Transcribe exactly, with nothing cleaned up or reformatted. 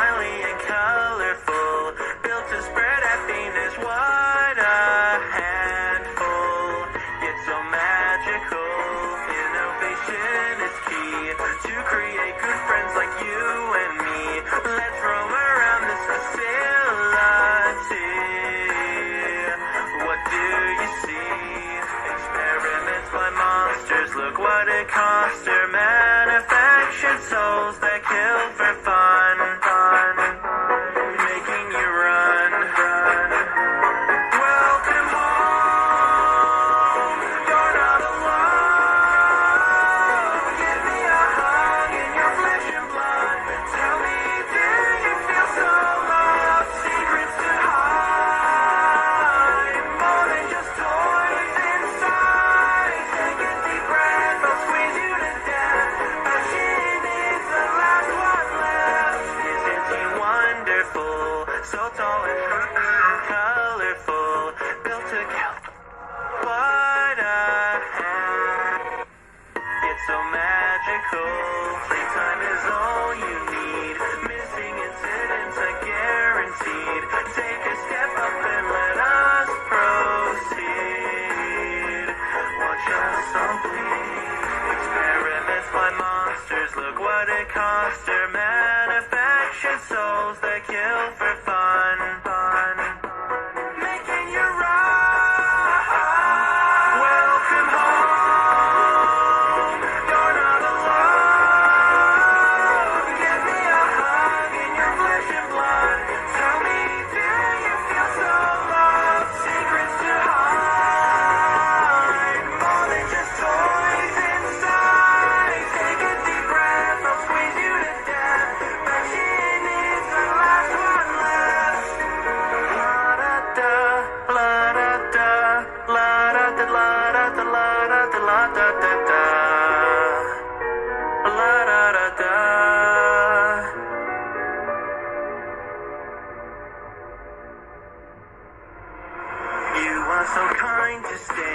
smiley and colorful, built to spread happiness. What a handful, yet so magical. Innovation is key to create good friends like you and me. Let's roam around this facility. What do you see? Experiments by monsters, look what it costs her. Manufactured souls that kill for fun, fun, making you run, run. Welcome home, you're not alone. Give me a hug in your flesh and blood. Tell me, do you feel so loved? Secrets to hide, more than just toys inside. Take a deep breath, I'll squeeze you to death. Passion is the last one left. Isn't he wonderful? So tall and colorful, built to kill. What a hand, it's so magical. Playtime is all you need. Missing incidents are guaranteed. Take a step up and let us proceed. Watch us all bleed. Experiments by monsters, look what it costs her. Manufactured souls that kill for fun, fun, making you run. Welcome home, you're not alone. Give me a hug in your flesh and blood. Tell me, do you feel so loved? Secrets to hide, more than just toys inside. Take a deep breath, I'll squeeze you to death. Passion is the last one left. La da da, la da da, la da da, la da da, la da da, la da da da, la da da da. You are so kind to stay.